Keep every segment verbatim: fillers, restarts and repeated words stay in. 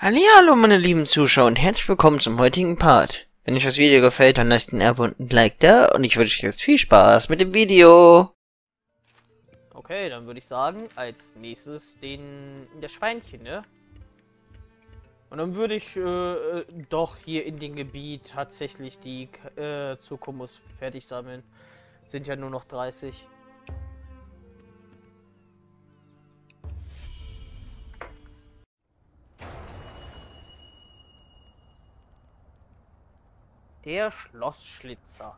Hallihallo meine lieben Zuschauer und herzlich willkommen zum heutigen Part. Wenn euch das Video gefällt, dann lasst ein Abo und ein Like da und ich wünsche euch jetzt viel Spaß mit dem Video. Okay, dann würde ich sagen, als nächstes den das Schweinchen, ne? Und dann würde ich äh, doch hier in dem Gebiet tatsächlich die äh, Zukumus fertig sammeln. Sind ja nur noch dreißig. Der Schlossschlitzer.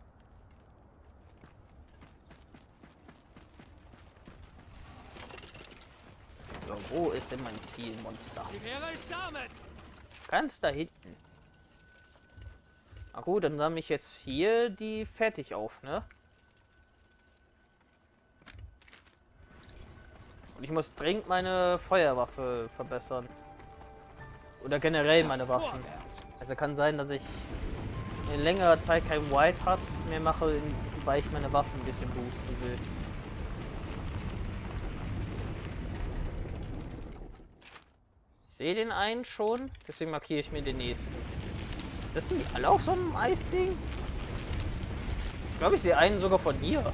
So, wo ist denn mein Zielmonster? Die Fähre ist damit. Ganz da hinten. Na gut, dann sammle ich jetzt hier die fertig auf, ne? Und ich muss dringend meine Feuerwaffe verbessern. Oder generell meine Waffen. Also kann sein, dass ich in längerer Zeit kein White Hearts mehr mache, weil ich meine Waffen ein bisschen boosten will. Ich sehe den einen schon, deswegen markiere ich mir den nächsten. Das sind die alle auf so einem Eisding? Ich glaube, ich sehe einen sogar von hier.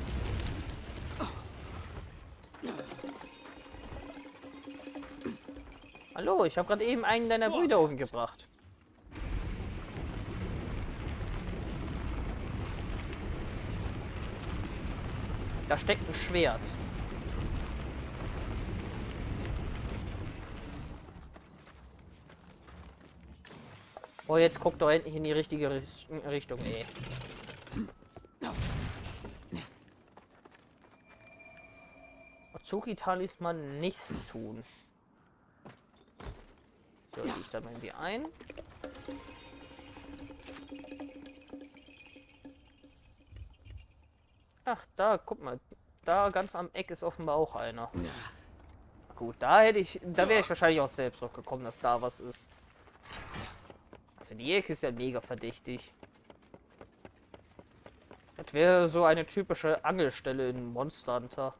Hallo, ich habe gerade eben einen deiner Brüder umgebracht. Da steckt ein Schwert. Oh, jetzt guckt doch endlich in die richtige Richtung, ey. Azuki-Talisman nichts tun. So, die sammeln wir ein. Ach, da, guck mal. Da ganz am Eck ist offenbar auch einer. Gut, da hätte ich, da wäre ich wahrscheinlich auch selbst drauf gekommen, dass da was ist. Also die Ecke ist ja mega verdächtig. Das wäre so eine typische Angelstelle in Monster Hunter.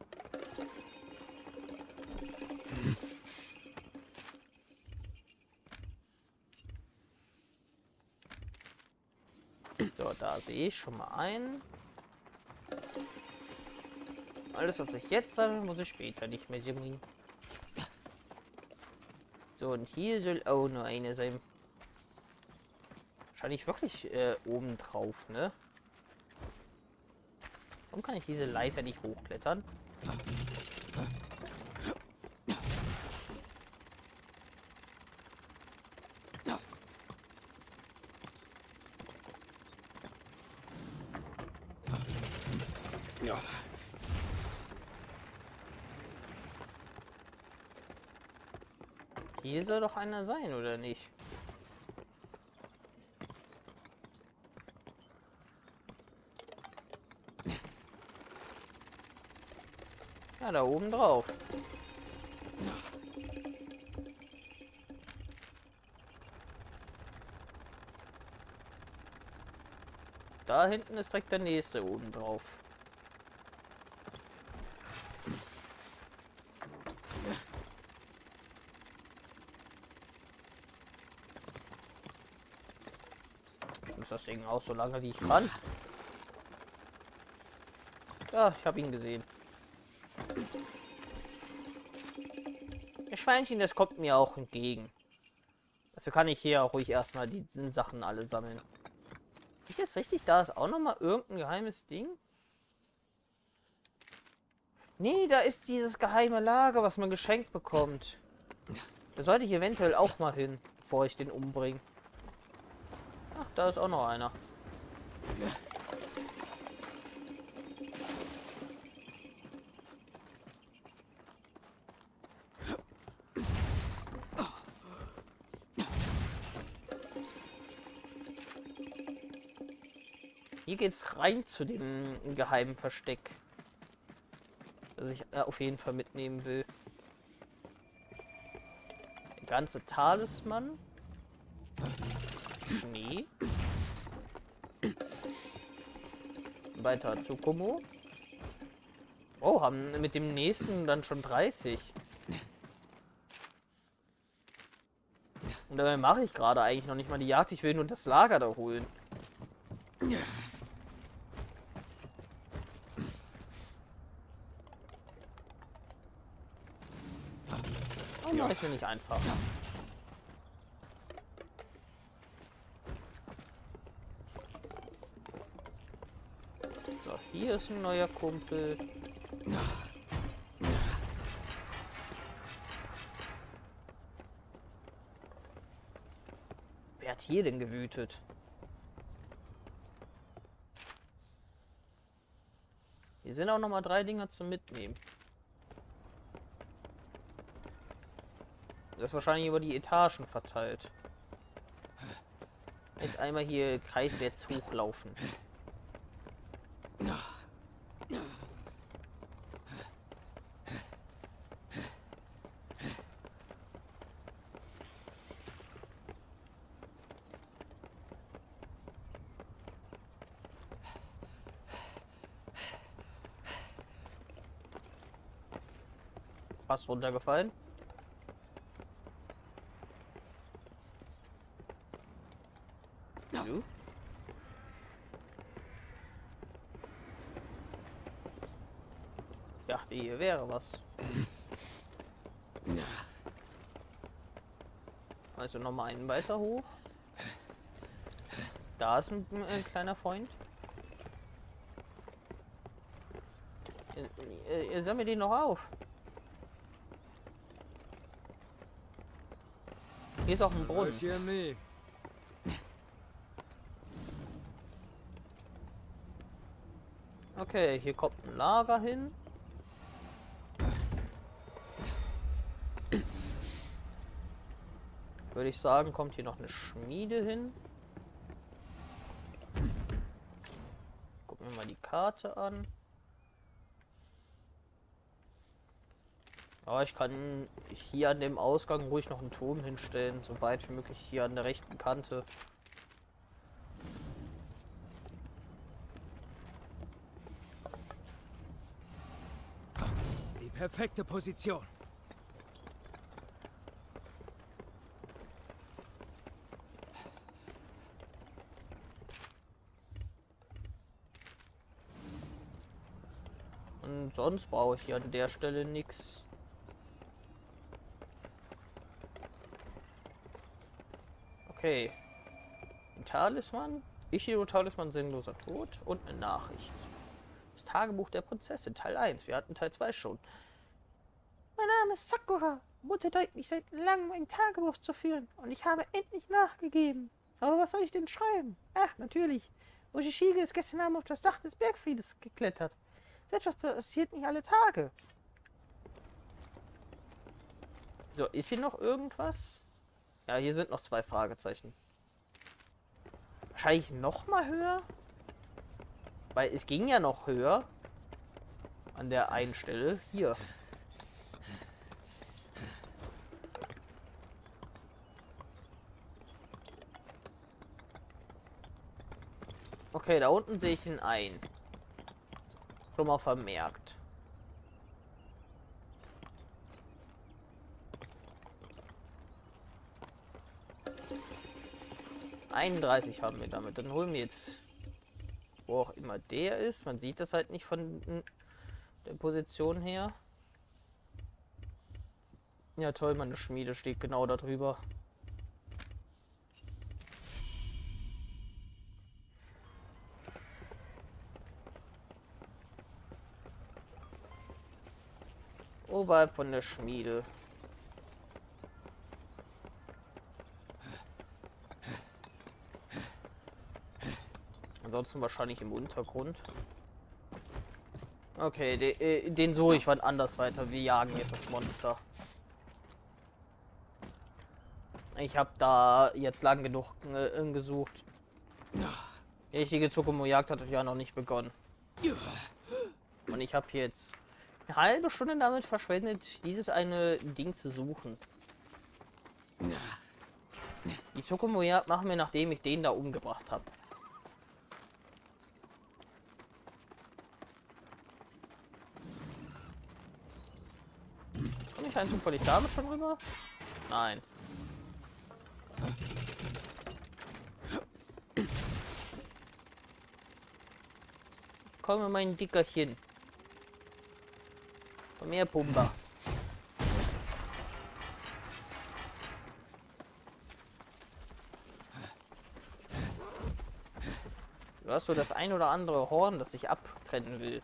So, da sehe ich schon mal einen. Alles, was ich jetzt sammle, muss ich später nicht mehr sammeln. So, und hier soll auch nur eine sein. Wahrscheinlich wirklich äh, oben drauf, ne? Warum kann ich diese Leiter nicht hochklettern? Ja. Hier soll doch einer sein, oder nicht? Ja, da oben drauf. Da hinten ist direkt der nächste oben drauf. Ich muss das Ding auch so lange wie ich kann. Ja, ich habe ihn gesehen. Das Schweinchen, das kommt mir auch entgegen. Also kann ich hier auch ruhig erstmal die Sachen alle sammeln. Ist das richtig? Da ist auch noch mal irgendein geheimes Ding. Nee, da ist dieses geheime Lager, was man geschenkt bekommt. Da sollte ich eventuell auch mal hin, bevor ich den umbringe. Ach, da ist auch noch einer. Hier geht's rein zu dem geheimen Versteck, das ich äh, auf jeden Fall mitnehmen will. Der ganze Talisman. Schnee. Weiter zu Kumo. Oh, haben mit dem nächsten dann schon dreißig. Und dabei mache ich gerade eigentlich noch nicht mal die Jagd. Ich will nur das Lager da holen. Oh, mache ich mir nicht einfach. So, hier ist ein neuer Kumpel. Wer hat hier denn gewütet? Hier sind auch noch mal drei Dinger zum Mitnehmen. Das ist wahrscheinlich über die Etagen verteilt. Ist einmal hier kreiswärts hochlaufen. Fast runtergefallen. Du? Ja, hier wäre was. Also nochmal einen weiter hoch. Da ist ein, ein kleiner Freund. Ihr, ihr sammelt ihn noch auf. Hier ist auch ein Brunnen. Okay, hier kommt ein Lager hin. Würde ich sagen, kommt hier noch eine Schmiede hin. Gucken wir mal die Karte an. Aber ich kann hier an dem Ausgang ruhig noch einen Turm hinstellen, so weit wie möglich hier an der rechten Kante. Die perfekte Position. Und sonst brauche ich hier an der Stelle nichts. Okay. Ein Talisman. Ichiro Talisman sinnloser Tod und eine Nachricht. Das Tagebuch der Prinzessin, Teil eins. Wir hatten Teil zwei schon. Mein Name ist Sakura. Mutter drängt mich seit langem, ein Tagebuch zu führen. Und ich habe endlich nachgegeben. Aber was soll ich denn schreiben? Ach, natürlich. Ushishige ist gestern Abend auf das Dach des Bergfriedes geklettert. So etwas passiert nicht alle Tage. So, ist hier noch irgendwas? Ja, hier sind noch zwei Fragezeichen. Wahrscheinlich noch mal höher? Weil es ging ja noch höher. An der einen Stelle. Hier. Okay, da unten sehe ich den einen. Schon mal vermerkt. einunddreißig haben wir damit. Dann holen wir jetzt, wo auch immer der ist. Man sieht das halt nicht von der Position her. Ja toll, meine Schmiede steht genau da drüber. Oberhalb von der Schmiede. Ansonsten wahrscheinlich im Untergrund. Okay, de, äh, den suche ich wann anders weiter. Wir jagen jetzt das Monster. Ich habe da jetzt lang genug äh, gesucht. Die richtige Tsukumo-Jagd hat ja noch nicht begonnen. Und ich habe jetzt eine halbe Stunde damit verschwendet, dieses eine Ding zu suchen. Die Tsukumo-Jagd machen wir, nachdem ich den da umgebracht habe. Komme ich rein zufällig damit schon rüber? Nein. komme, mein Dickerchen. Komm her, Pumba. Du hast so das ein oder andere Horn, das sich abtrennen will.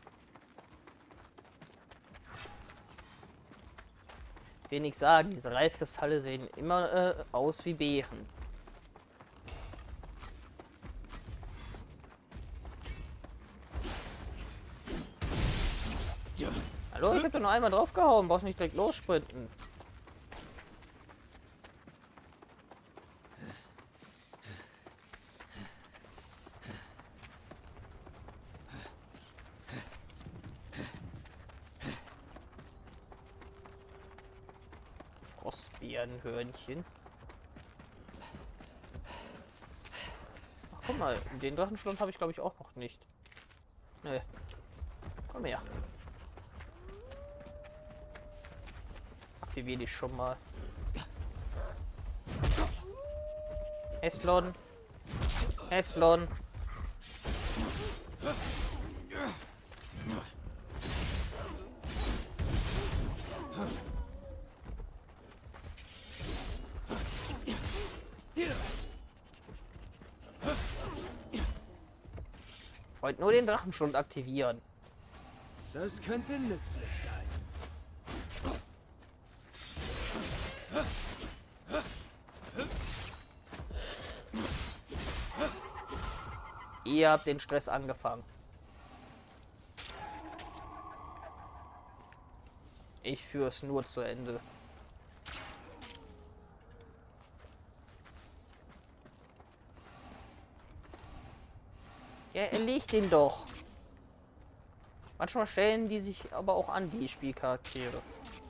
Wenig sagen, diese Reifkristalle sehen immer äh, aus wie Beeren. Hallo, ich hab da nur einmal draufgehauen, brauchst nicht direkt lossprinten. Großbärenhörnchen. Ach, guck mal, den Drachenschlund habe ich glaube ich auch noch nicht. Nee. Komm her. Aktiviere dich schon mal. Eslon. Eslon. Wollt nur den Drachenschlund aktivieren. Das könnte nützlich sein. Ihr habt den Stress angefangen. Ich führe es nur zu Ende. Ja, erlegt den doch. Manchmal stellen die sich aber auch an, die Spielcharaktere.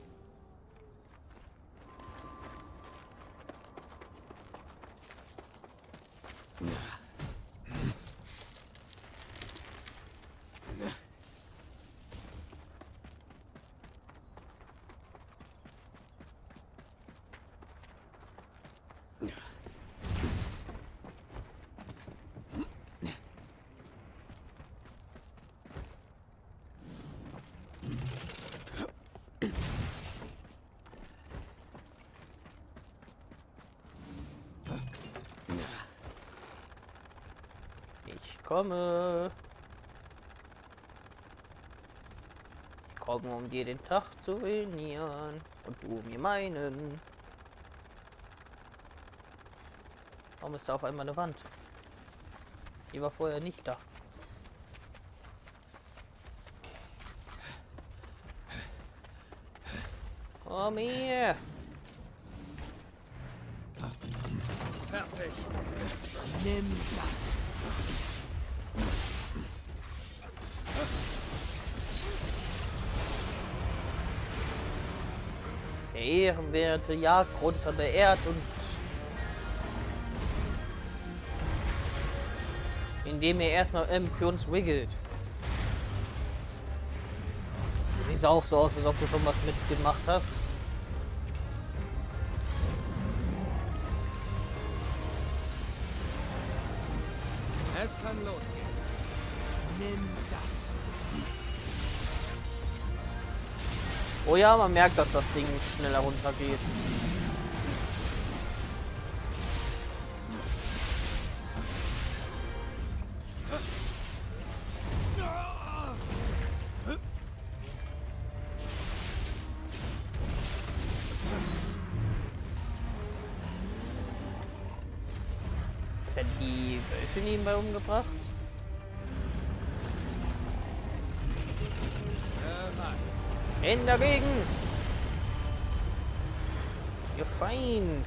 Ich komme. Ich komme, um dir den Tag zu ruinieren. Und du mir meinen. Warum ist da auf einmal eine Wand? Die war vorher nicht da. Komm her! Fertig. Nimm das. Der ehrenwerte Jagdgrunzer beehrt und indem er erstmal ähm, für uns wiggelt. Sieht auch so aus, als ob du schon was mitgemacht hast. Es kann losgehen. Nimm das. Oh ja, man merkt, dass das Ding schneller runtergeht. Werden die Wölfe nebenbei umgebracht? Hin dagegen! Ihr Feind!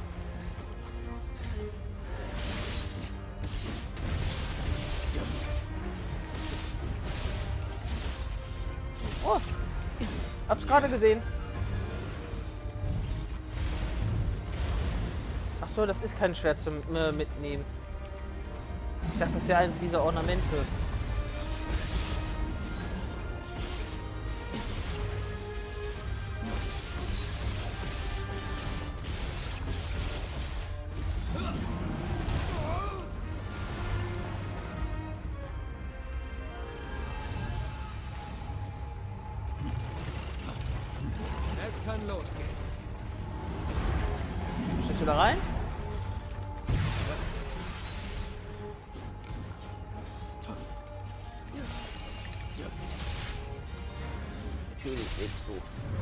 Oh! Hab's gerade gesehen. Ach so, das ist kein Schwert zum äh, Mitnehmen. Ich dachte, das wäre eins dieser Ornamente. kann losgehen. Stehst du da rein? Natürlich willst du.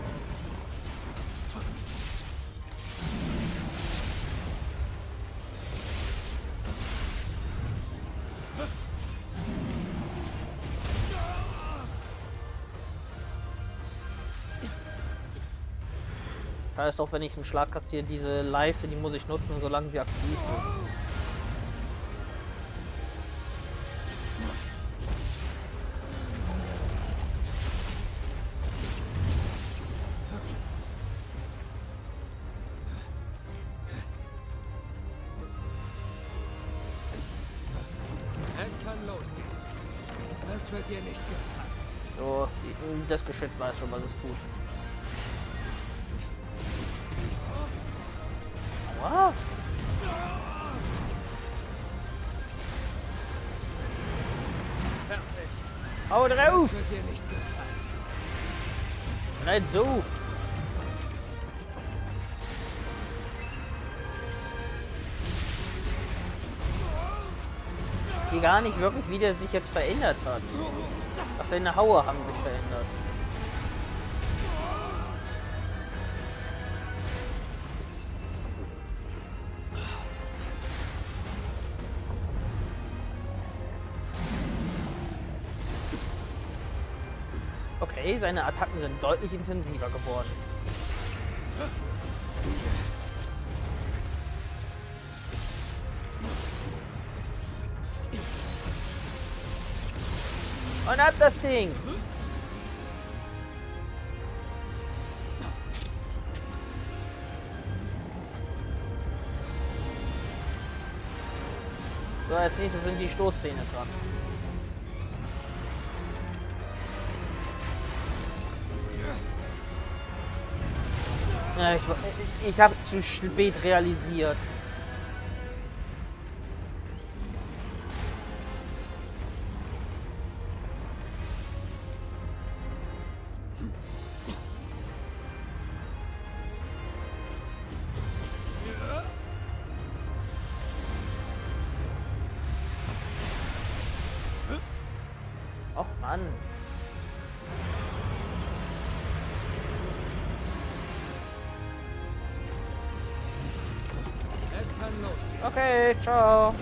Das heißt, auch wenn ich einen Schlag kassiere, diese Leiste, die muss ich nutzen, solange sie aktiv ist. Es kann losgehen. Das wird dir nicht gefallen. So, die- das Geschütz weiß schon, was es tut. Aua! Fertig. Hau drauf! Das wird dir nicht gefallen. Nicht so! Ich gar nicht wirklich, wie der sich jetzt verändert hat. Ach, seine Haue haben sich verändert. Okay, seine Attacken sind deutlich intensiver geworden. Und ab das Ding! So, als nächstes sind die Stoßzähne dran. Ja, ich, ich habe es zu spät realisiert. Och Mann. Es kann losgehen. Okay, ciao.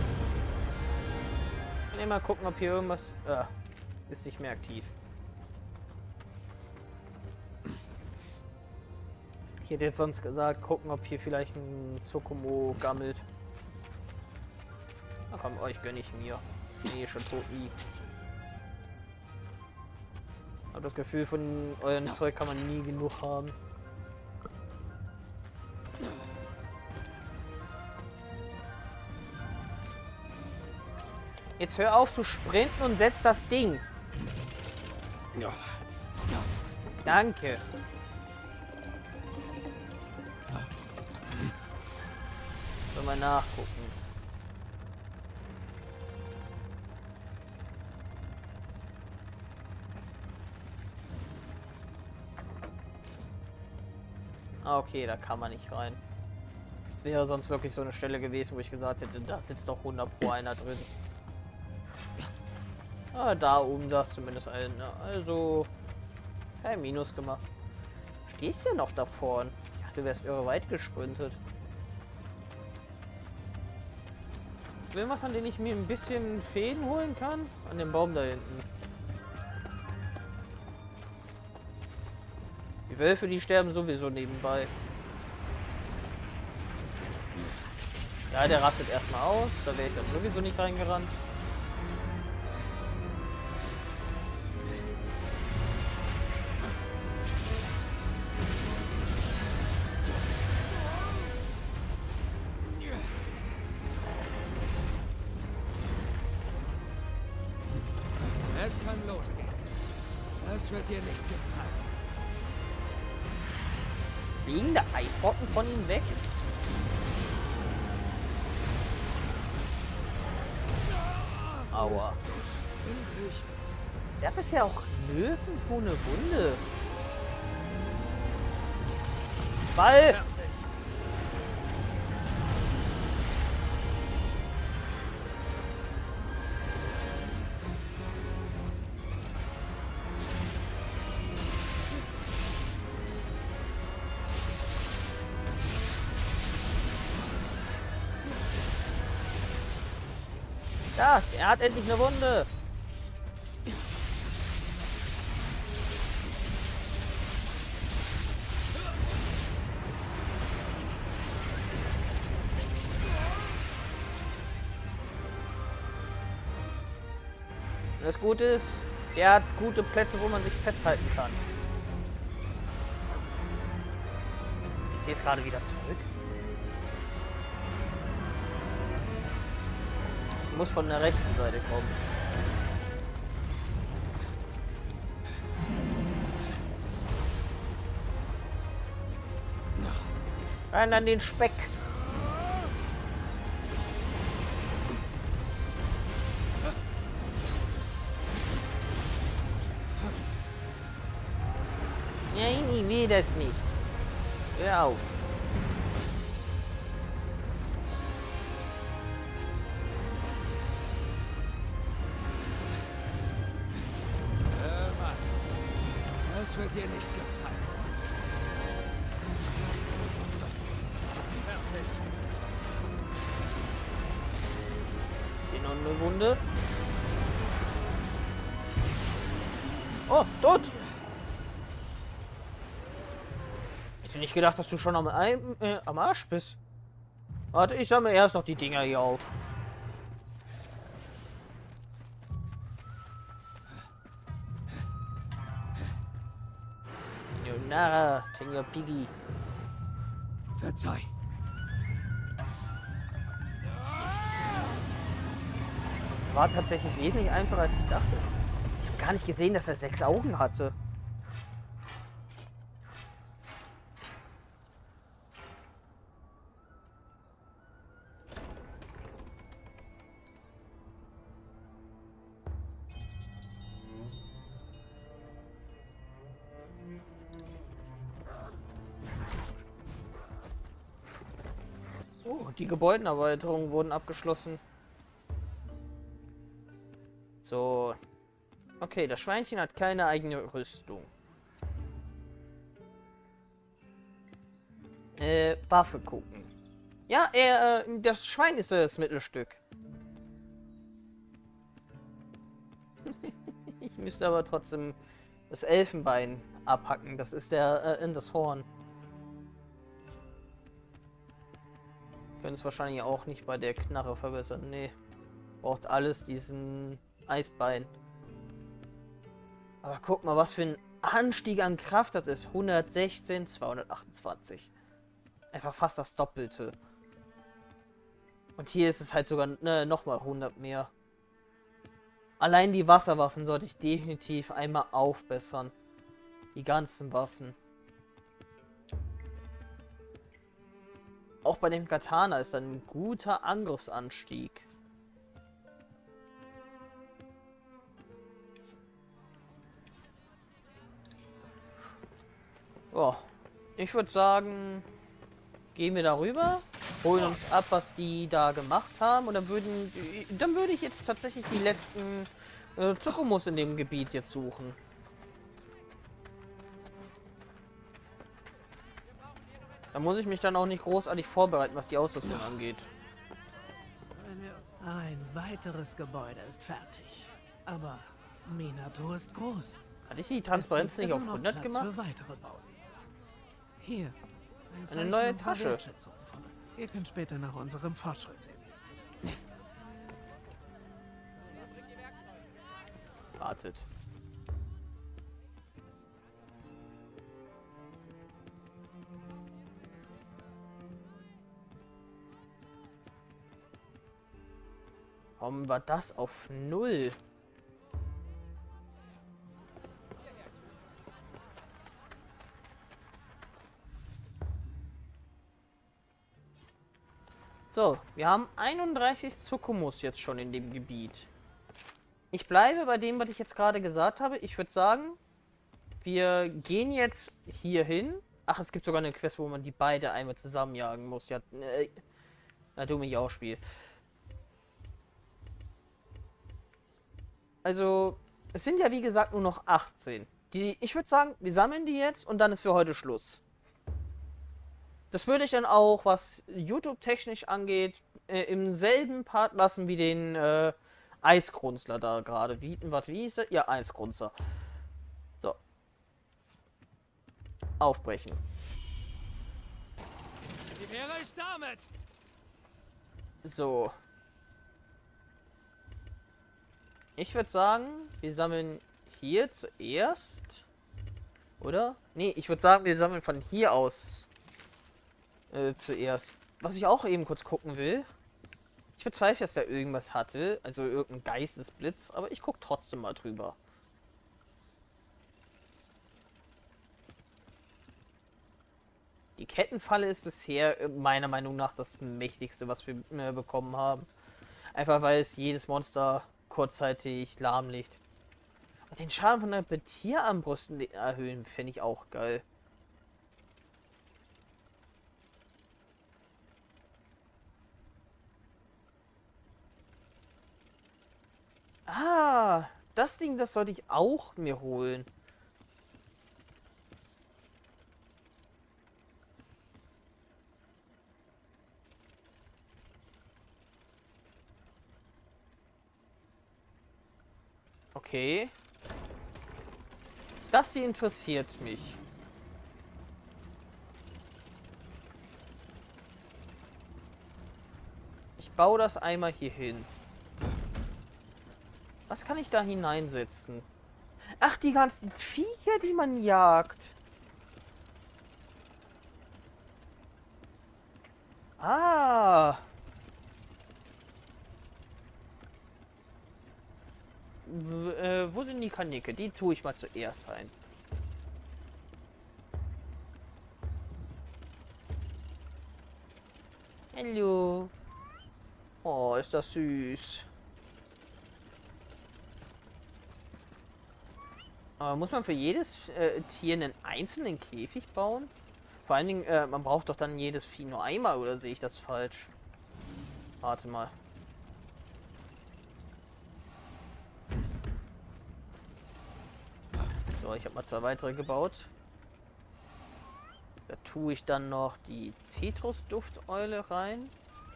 Ne, mal gucken, ob hier irgendwas... Äh, ist nicht mehr aktiv. Ich hätte jetzt sonst gesagt, gucken, ob hier vielleicht ein Tsukumo gammelt. Na komm, euch gönne ich mir. Nee, schon tot liegt. Aber das Gefühl von eurem Zeug kann man nie genug haben. Jetzt hör auf zu sprinten und setz das Ding. Ja. Danke. Soll mal nachgucken. Ah, okay, da kann man nicht rein. Das wäre sonst wirklich so eine Stelle gewesen, wo ich gesagt hätte, da sitzt doch hundert pro einer drin. Ah, da oben saß zumindest ein. Also, kein Minus gemacht. Du stehst ja noch da vorn. Ja, du wärst irre weit gesprintet. Irgendwas, an den ich mir ein bisschen Fäden holen kann? An dem Baum da hinten. Die Wölfe, die sterben sowieso nebenbei. Ja, der rastet erstmal aus. Da wäre ich dann sowieso nicht reingerannt. Es kann losgehen. Das wird dir nicht gefallen. Fliegen da Eisbrocken von ihm weg? Aua. Der hat bisher auch nirgendwo eine Wunde. Ball! Das, er hat endlich eine Wunde. Das Gute ist, er hat gute Plätze, wo man sich festhalten kann. Ist jetzt gerade wieder zurück. Ich muss von der rechten Seite kommen. Rein an den Speck. Nein, ich will das nicht. Hör auf. Das wird dir nicht gefallen. Fertig. Hier noch eine Wunde. Oh, tot! Hätte nicht gedacht, dass du schon am, Ein äh, am Arsch bist. Warte, ich sammle erst noch die Dinger hier auf. Nara, Senior Piggy. Verzeih. War tatsächlich wesentlich einfacher, als ich dachte. Ich habe gar nicht gesehen, dass er sechs Augen hatte. Oh, die Gebäudenerweiterungen wurden abgeschlossen. So. Okay, das Schweinchen hat keine eigene Rüstung. Äh, Waffe gucken. Ja, er, äh, das Schwein ist das Mittelstück. Ich müsste aber trotzdem das Elfenbein abhacken. Das ist der, äh, in das Horn. Können es wahrscheinlich auch nicht bei der Knarre verbessern. Nee. Braucht alles diesen Eisbein. Aber guck mal, was für ein Anstieg an Kraft das ist. hundertsechzehn, zweihundertachtundzwanzig. Einfach fast das Doppelte. Und hier ist es halt sogar ne, nochmal hundert mehr. Allein die Wasserwaffen sollte ich definitiv einmal aufbessern. Die ganzen Waffen. Auch bei dem Katana ist ein guter Angriffsanstieg. Ja, ich würde sagen, gehen wir darüber, holen uns ab, was die da gemacht haben, und dann würden, dann würde ich jetzt tatsächlich die letzten äh, Tsukumus in dem Gebiet jetzt suchen. Da muss ich mich dann auch nicht großartig vorbereiten, was die Ausrüstung angeht. Ein weiteres Gebäude ist fertig. Aber Minato ist groß. Hatte ich die Transparenz nicht auf hundert gemacht? Für weitere Bauten. Hier. Ein Eine neue unserer Tasche. Wertschätzung von euch. Ihr könnt später nach unserem Fortschritt sehen. Wartet. Warum war das auf null? So, wir haben einunddreißig Tsukumus jetzt schon in dem Gebiet. Ich bleibe bei dem, was ich jetzt gerade gesagt habe. Ich würde sagen, wir gehen jetzt hier hin Ach, es gibt sogar eine Quest, wo man die beide einmal zusammenjagen muss. Ja, äh, na du mich auch Spiel. Also, es sind ja wie gesagt nur noch achtzehn. Die, ich würde sagen, wir sammeln die jetzt und dann ist für heute Schluss. Das würde ich dann auch, was YouTube-technisch angeht, äh, im selben Part lassen wie den äh, Eisgrunzler da gerade. Wie, was, wie hieß der? Ja, Eisgrunzer. So. Aufbrechen. Die Wäre ist damit! So. Ich würde sagen, wir sammeln hier zuerst. Oder? Nee, ich würde sagen, wir sammeln von hier aus äh, zuerst. Was ich auch eben kurz gucken will. Ich bezweifle, dass der irgendwas hatte. Also irgendein Geistesblitz. Aber ich gucke trotzdem mal drüber. Die Kettenfalle ist bisher äh, meiner Meinung nach das mächtigste, was wir äh, bekommen haben. Einfach weil es jedes Monster kurzzeitig lahmlegt. Und den Schaden von der Tierarmbrüsten erhöhen, finde ich auch geil. Ah, das Ding, das sollte ich auch mir holen. Okay. Das hier interessiert mich. Ich baue das einmal hier hin. Was kann ich da hineinsetzen? Ach, die ganzen Viecher, die man jagt. Ah. W äh, wo sind die Kanicke? Die tue ich mal zuerst rein. Hallo. Oh, ist das süß. Aber muss man für jedes äh, Tier einen einzelnen Käfig bauen? Vor allen Dingen, äh, man braucht doch dann jedes Vieh nur einmal, oder sehe ich das falsch? Warte mal. So, ich habe mal zwei weitere gebaut. Da tue ich dann noch die Zitrusdufteule rein.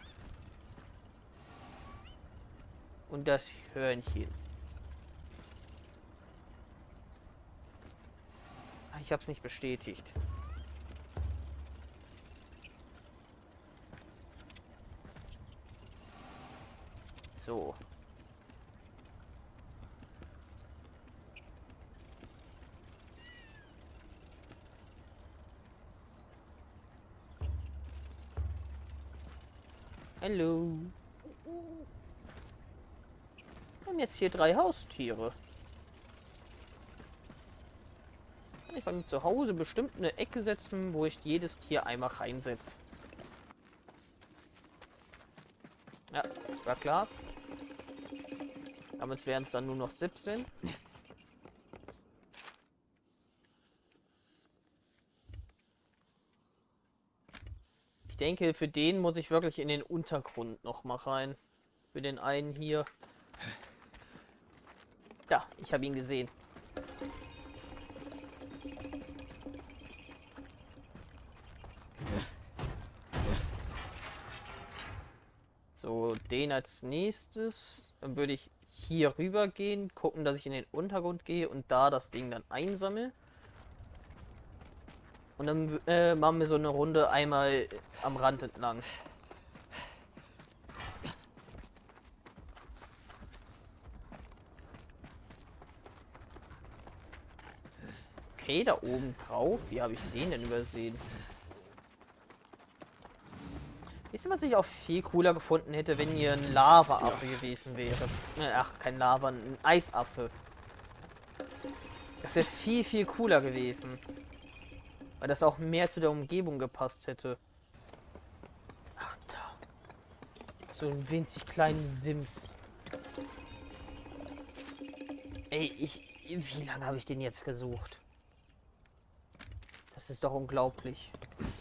Und das Hörnchen. Ich habe es nicht bestätigt. So. Hallo. Wir haben jetzt hier drei Haustiere. Kann ich bei mir zu Hause bestimmt eine Ecke setzen, wo ich jedes Tier einmal reinsetze. Ja, war klar. Damit wären es dann nur noch siebzehn. Ich denke, für den muss ich wirklich in den Untergrund noch mal rein. Für den einen hier. Ja, ich habe ihn gesehen. So, den als nächstes. Dann würde ich hier rüber gehen, gucken, dass ich in den Untergrund gehe und da das Ding dann einsammle. Und dann äh, machen wir so eine Runde einmal am Rand entlang. Okay, da oben drauf. Wie habe ich den denn übersehen? Wisst ihr, was ich auch viel cooler gefunden hätte, wenn hier ein Lava-Affe ja. gewesen wäre? Ach, kein Lava, ein Eisaffe. Das wäre viel, viel cooler gewesen. Weil das auch mehr zu der Umgebung gepasst hätte. Ach, da. So ein winzig kleinen Sims. Ey, ich... Wie lange habe ich den jetzt gesucht? Das Das ist doch unglaublich.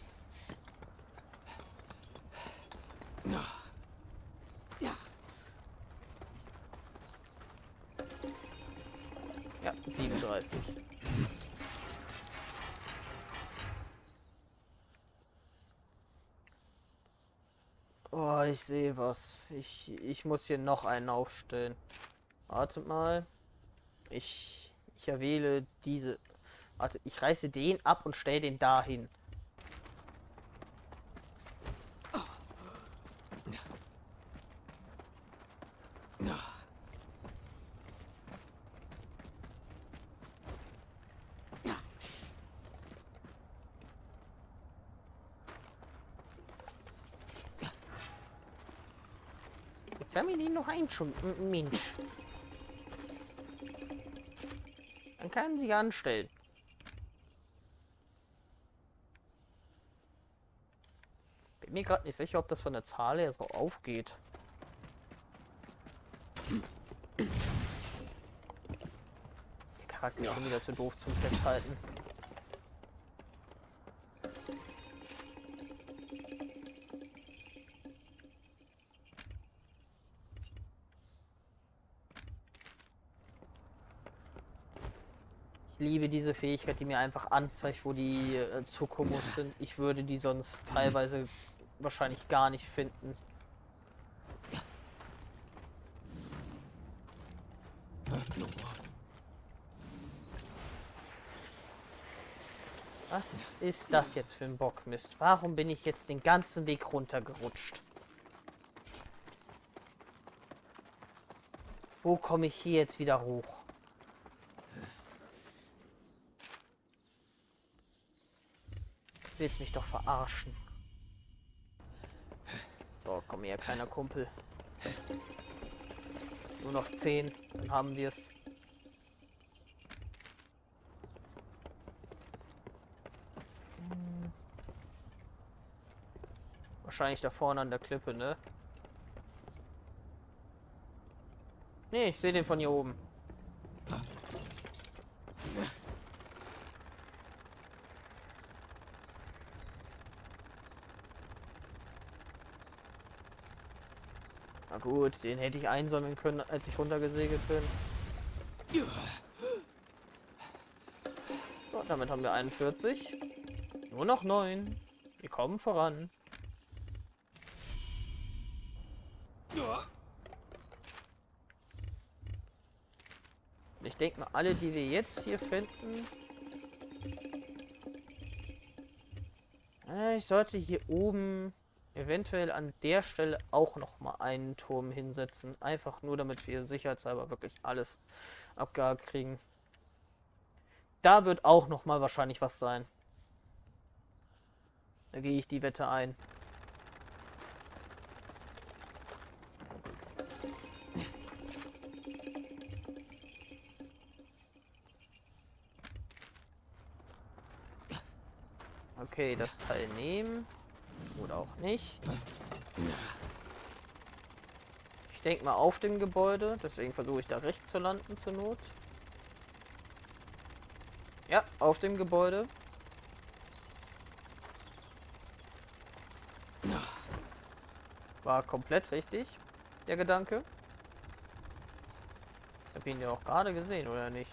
Ja, siebenunddreißig. Oh, ich sehe was. Ich, ich muss hier noch einen aufstellen. Wartet mal. Ich, ich erwähle diese... Warte, ich reiße den ab und stelle den dahin. Jetzt haben wir den noch ein schon. Mensch. Dann kann sie anstellen. Bin mir gerade nicht sicher, ob das von der Zahl her so aufgeht. Der Charakter ist schon wieder zu doof zum Festhalten. Ich liebe diese Fähigkeit, die mir einfach anzeigt, wo die äh, Zukunft sind. Ich würde die sonst teilweise wahrscheinlich gar nicht finden. Was ist das jetzt für ein Bockmist? Warum bin ich jetzt den ganzen Weg runtergerutscht? Wo komme ich hier jetzt wieder hoch? Du willst mich doch verarschen. So, komm her, kleiner Kumpel. Nur noch zehn, dann haben wir es. Hm. Wahrscheinlich da vorne an der Klippe, ne? Nee, ich sehe den von hier oben. Na gut, den hätte ich einsammeln können, als ich runtergesegelt bin. So, damit haben wir einundvierzig. Nur noch neun. Wir kommen voran. Ich denke mal, alle, die wir jetzt hier finden... Äh, ich sollte hier oben... eventuell an der Stelle auch noch mal einen Turm hinsetzen. Einfach nur, damit wir sicherheitshalber wirklich alles abgehakt kriegen. Da wird auch noch mal wahrscheinlich was sein. Da gehe ich die Wette ein. Okay, das Teil nehmen. Oder auch nicht. Ich denke mal auf dem Gebäude, deswegen versuche ich da rechts zu landen zur Not. Ja, auf dem Gebäude. War komplett richtig, der Gedanke. Ich habe ihn ja auch gerade gesehen, oder nicht?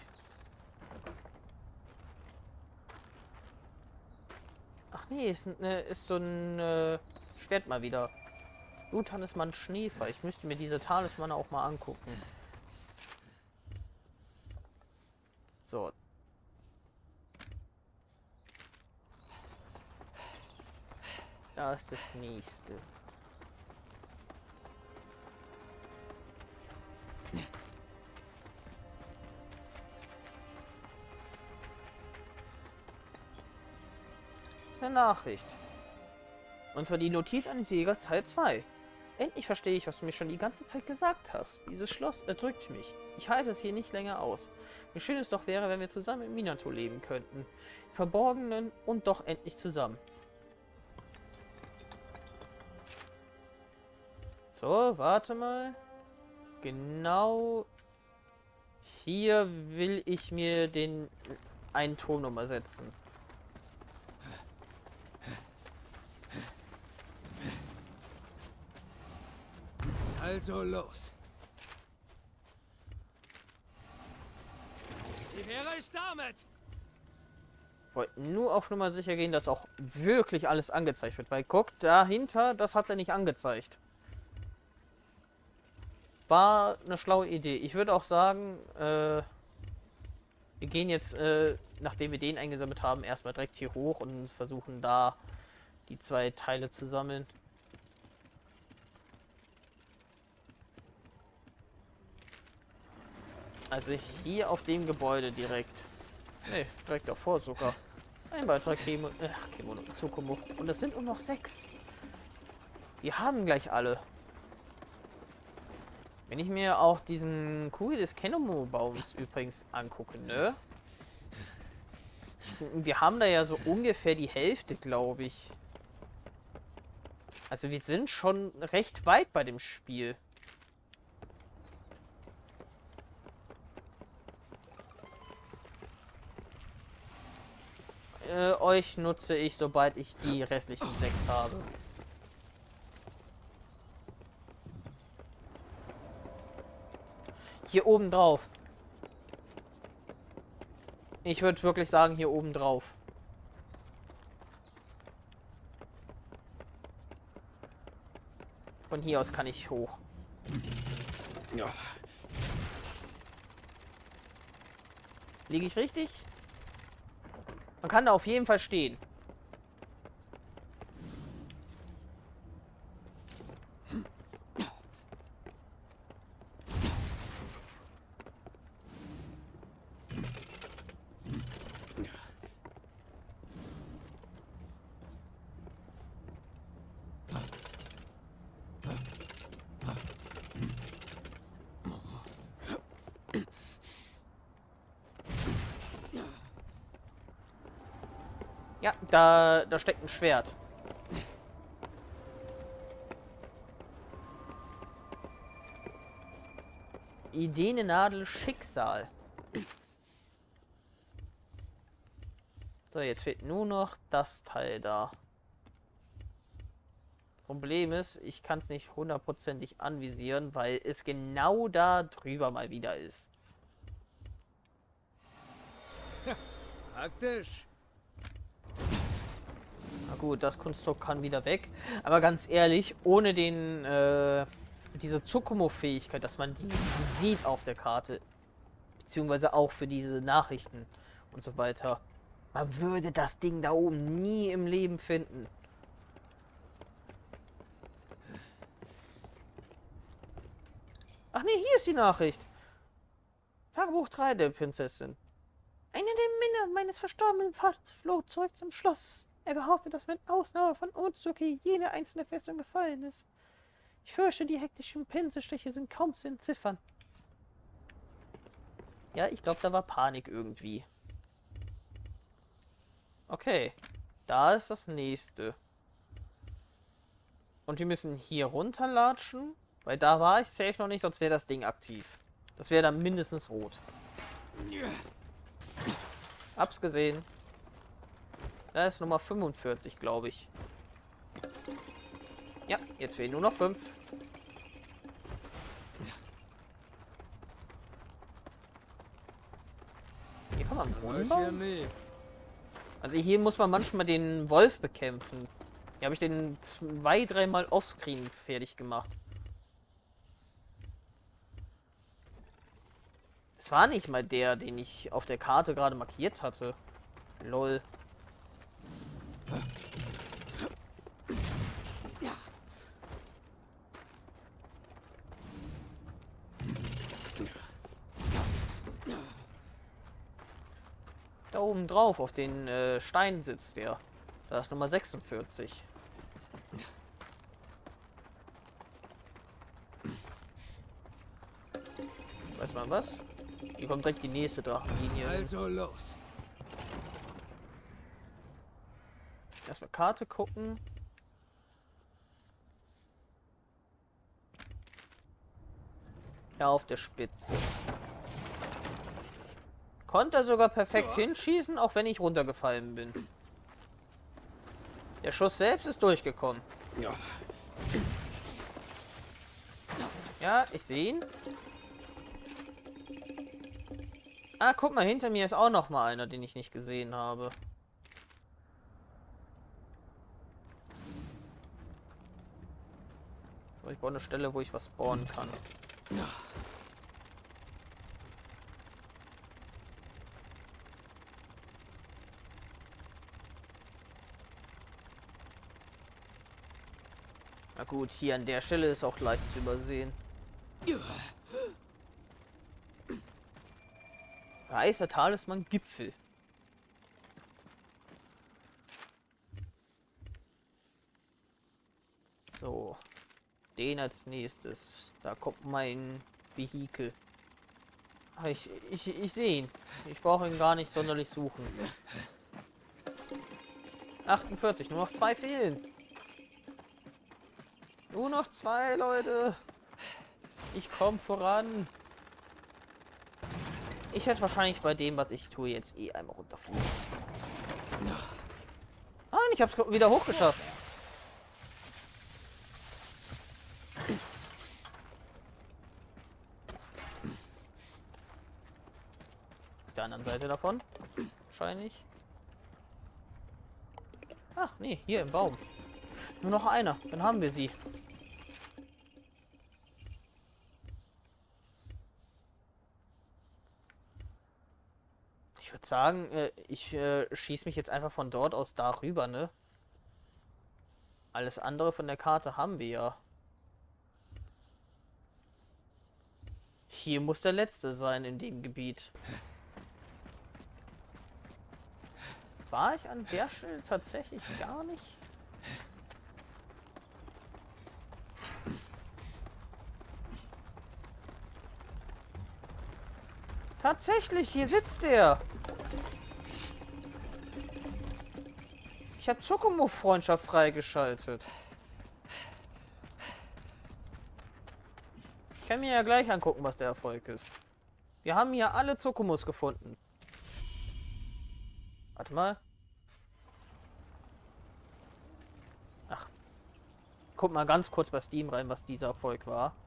Ach nee, ist, ne, ist so ein äh, Schwert mal wieder. Bluttalisman Schneefer. Ich müsste mir diese Talisman auch mal angucken. So. Da ist das nächste. Das ist eine Nachricht. Und zwar die Notiz eines Jägers Teil zwei. Endlich verstehe ich, was du mir schon die ganze Zeit gesagt hast. Dieses Schloss erdrückt mich. Ich halte es hier nicht länger aus. Wie schön es doch wäre, wenn wir zusammen im Minato leben könnten. Im Verborgenen und doch endlich zusammen. So, warte mal. Genau hier will ich mir den einen Turm nochmal setzen. Also los. Wie wäre es damit? Ich wollte nur auf Nummer sicher gehen, dass auch wirklich alles angezeigt wird. Weil guckt, dahinter, das hat er nicht angezeigt. War eine schlaue Idee. Ich würde auch sagen, äh, wir gehen jetzt, äh, nachdem wir den eingesammelt haben, erstmal direkt hier hoch und versuchen da die zwei Teile zu sammeln. Also hier auf dem Gebäude direkt. Ne, direkt davor sogar. Ein weiterer Chemo, äh, Chemo Tsukumo. Und es sind nur noch sechs. Wir haben gleich alle. Wenn ich mir auch diesen Kugel des Kenomo-Baums übrigens angucke, ne? Wir haben da ja so ungefähr die Hälfte, glaube ich. Also wir sind schon recht weit bei dem Spiel. Äh, euch nutze ich, sobald ich die restlichen sechs habe. Hier oben drauf. Ich würde wirklich sagen, hier oben drauf. Von hier aus kann ich hoch. Ja. Liege ich richtig? Man kann da auf jeden Fall stehen. Ja, da, da steckt ein Schwert. Ideenadel Schicksal. So, jetzt fehlt nur noch das Teil da. Problem ist, ich kann es nicht hundertprozentig anvisieren, weil es genau da drüber mal wieder ist. Praktisch. Na gut, das Kunstdruck kann wieder weg. Aber ganz ehrlich, ohne den, äh, diese Tsukumo-Fähigkeit, dass man die sieht auf der Karte, beziehungsweise auch für diese Nachrichten und so weiter, man würde das Ding da oben nie im Leben finden. Ach nee, hier ist die Nachricht. Tagebuch drei der Prinzessin. Einer der Männer meines verstorbenen Vaters floh zurück zum Schloss. Er behauptet, dass mit Ausnahme von Otsuki jede einzelne Festung gefallen ist. Ich fürchte, die hektischen Pinselstiche sind kaum zu entziffern. Ja, ich glaube, da war Panik irgendwie. Okay, da ist das nächste. Und wir müssen hier runterlatschen, weil da war ich safe noch nicht, sonst wäre das Ding aktiv. Das wäre dann mindestens rot. Hab's gesehen. Da ist Nummer fünfundvierzig, glaube ich. Ja, jetzt fehlen nur noch fünf. Hier kann man Brunnen bauen? Also hier muss man manchmal den Wolf bekämpfen. Hier habe ich den zwei, dreimal offscreen fertig gemacht. Es war nicht mal der, den ich auf der Karte gerade markiert hatte. Lol. Da oben drauf, auf den äh, Stein sitzt der. Da ist Nummer sechsundvierzig. Weiß man was? Hier kommt direkt die nächste Drachenlinie. Also los. Erstmal Karte gucken. Ja, auf der Spitze. Konnte er sogar perfekt hinschießen, auch wenn ich runtergefallen bin. Der Schuss selbst ist durchgekommen. Ja. Ja, ich sehe ihn. Ah, guck mal, hinter mir ist auch noch mal einer, den ich nicht gesehen habe. So, ich brauche eine Stelle, wo ich was spawnen kann. Na gut, hier an der Stelle ist auch leicht zu übersehen. Weißer Talisman Gipfel. So. Den als nächstes. Da kommt mein Vehikel. Ah, ich, ich, ich sehe ihn. Ich brauche ihn gar nicht sonderlich suchen. achtundvierzig, nur noch zwei fehlen. Nur noch zwei, Leute. Ich komme voran. Ich werde wahrscheinlich bei dem, was ich tue, jetzt eh einmal runterfliegen. Ah, ich habe es wieder hochgeschafft. Auf der anderen Seite davon. Wahrscheinlich. Ach, nee, hier im Baum. Nur noch einer, dann haben wir sie. Ich würde sagen, äh, ich äh, schieße mich jetzt einfach von dort aus darüber, ne? Alles andere von der Karte haben wir ja. Hier muss der letzte sein in dem Gebiet. War ich an der Stelle tatsächlich gar nicht? Tatsächlich, hier sitzt er. Ich habe Tsukumo-Freundschaft freigeschaltet. Ich kann mir ja gleich angucken, was der Erfolg ist. Wir haben hier alle Tsukumos gefunden. Warte mal. Ach. Guck mal ganz kurz bei Steam rein, was dieser Erfolg war.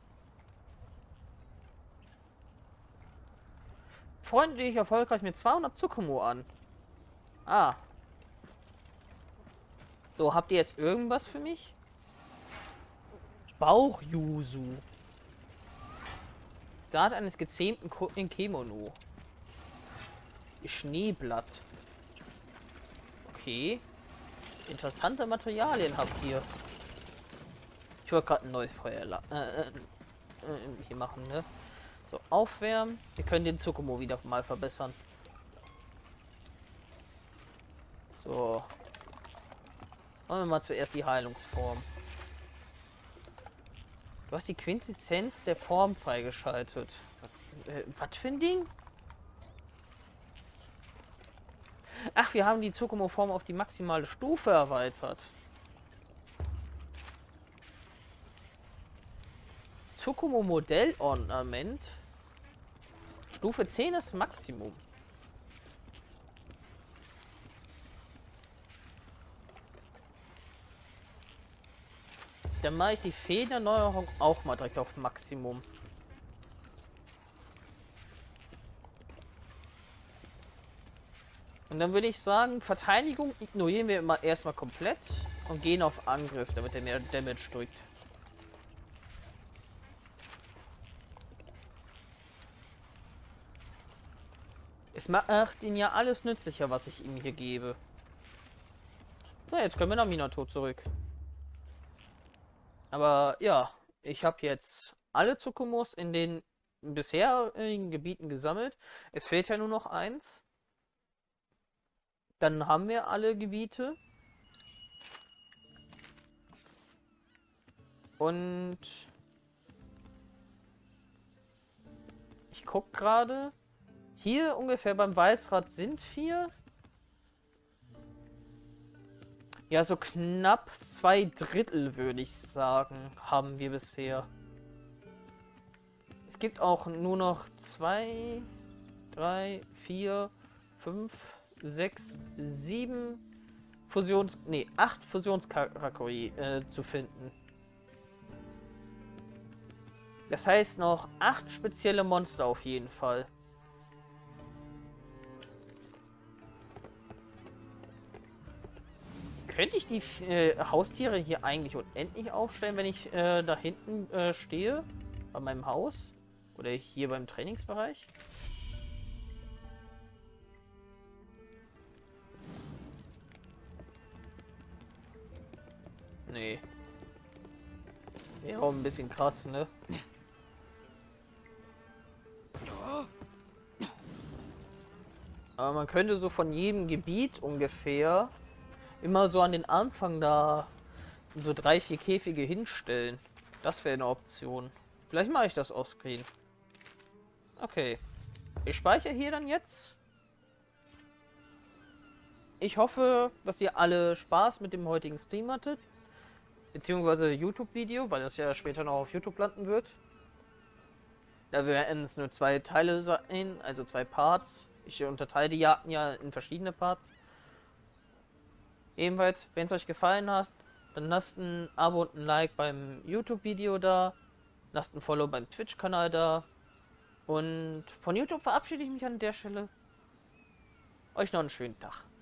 Freunde dich erfolgreich mit zweihundert Tsukumo an. Ah. So, habt ihr jetzt irgendwas für mich? Bauch-Yuzu. Saat eines gezähmten Kemono. Schneeblatt. Okay. Interessante Materialien habt ihr. Ich wollte gerade ein neues Feuer äh, äh, hier machen, ne? So, aufwärmen. Wir können den Tsukumo wieder mal verbessern. So. Machen wir mal zuerst die Heilungsform. Du hast die Quintessenz der Form freigeschaltet. Äh, was für ein Ding? Ach, wir haben die Tsukumo-Form auf die maximale Stufe erweitert. Tsukumo-Modell-Ornament. Stufe zehn ist Maximum. Dann mache ich die Federerneuerung auch mal direkt auf Maximum. Und dann würde ich sagen, Verteidigung ignorieren wir immer erstmal komplett und gehen auf Angriff, damit er mehr Damage drückt. Es macht ihn ja alles nützlicher, was ich ihm hier gebe. So, jetzt können wir nach Minato zurück. Aber ja, ich habe jetzt alle Tsukumos in den bisherigen Gebieten gesammelt. Es fehlt ja nur noch eins. Dann haben wir alle Gebiete. Und ich gucke gerade. Hier ungefähr beim Walzrad sind vier. Ja, so knapp zwei Drittel, würde ich sagen, haben wir bisher. Es gibt auch nur noch zwei, drei, vier, fünf, sechs, sieben Fusions... Nee, acht Fusionskarakuri äh, zu finden. Das heißt noch acht spezielle Monster auf jeden Fall. Könnte ich die äh, Haustiere hier eigentlich unendlich aufstellen, wenn ich äh, da hinten äh, stehe? Bei meinem Haus? Oder hier beim Trainingsbereich? Nee. Wäre auch ein bisschen krass, ne? Aber man könnte so von jedem Gebiet ungefähr immer so an den Anfang da so drei, vier Käfige hinstellen. Das wäre eine Option. Vielleicht mache ich das offscreen. Okay. Ich speichere hier dann jetzt. Ich hoffe, dass ihr alle Spaß mit dem heutigen Stream hattet. Beziehungsweise YouTube-Video, weil das ja später noch auf YouTube landen wird. Da werden es nur zwei Teile sein, also zwei Parts. Ich unterteile die Jagden ja in verschiedene Parts. Ebenfalls, wenn es euch gefallen hat, dann lasst ein Abo und ein Like beim YouTube-Video da. Lasst ein Follow beim Twitch-Kanal da. Und von YouTube verabschiede ich mich an der Stelle. Euch noch einen schönen Tag.